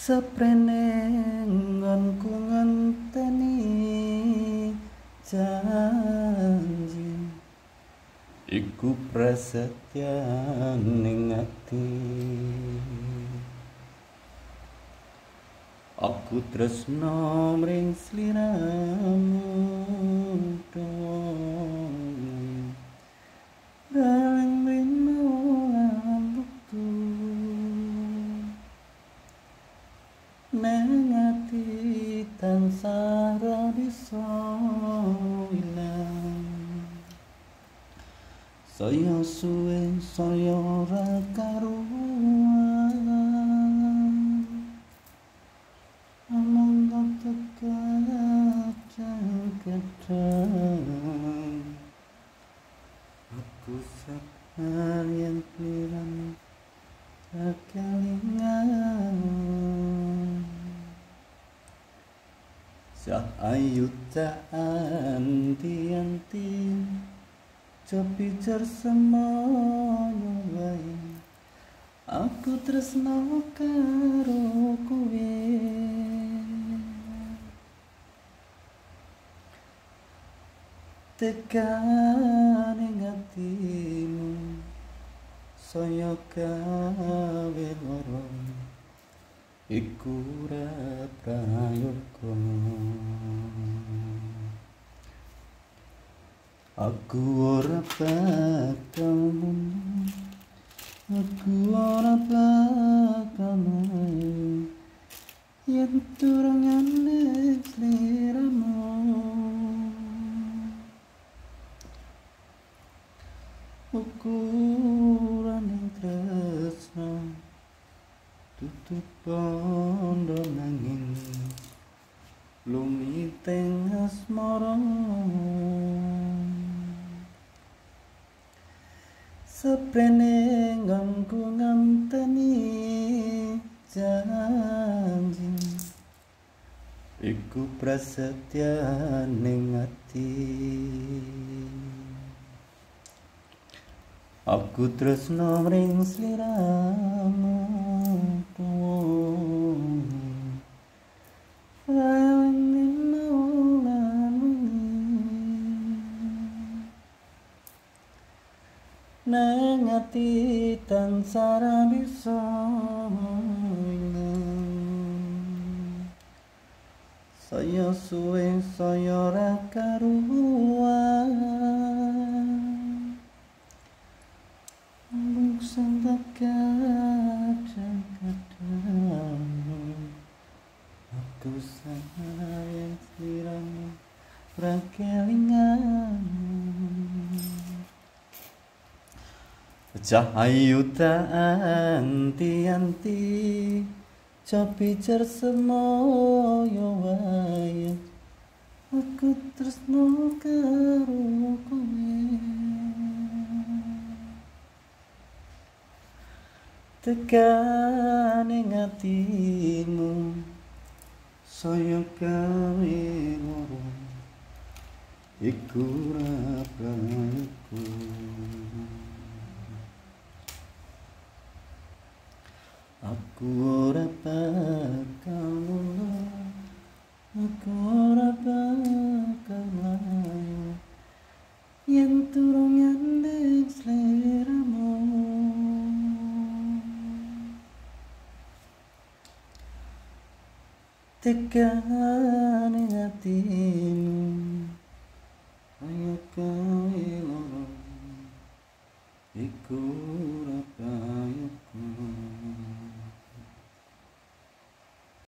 Seprene nggonku ngenteni janji iku prasetyan ning ati. Aku tresno mring sliramu dong dalang rino lan wektu nang ati tansah ra bisa ilang. Saya suwe saya ora karuan among tekat kadang aku sadar yang kliran kelingan sak ayu tak anti-anti copicer semono wae aku tresno karo kowe. Tekan ing atimu saya gawe lara iku ora prayoga. Aku ora bakal mundur, aku ora bakal mlayu yen durung nyalek sliramu. Ukuran yang tresno tutup bondo nanging lumiteng asmara. Seprene nggonku ngenteni janji iku prasetyan ning ati. Aku tresno mring sliramu dong nang ati tansah ra bisa ilang. Saya suwe saya ora karuan sing kadang aku sayang sliramu ra kelingan. Cahayu tak anti-anti copicer semoyo wae aku tresno karo kowe. Tekan ing atimu saya gawe lara iku ora prayoga. Aku ora bakal mundur, aku ora bakal mlayu yen durung nyandek sliramu. Tekan ing atimu kaya gawe lara iku ora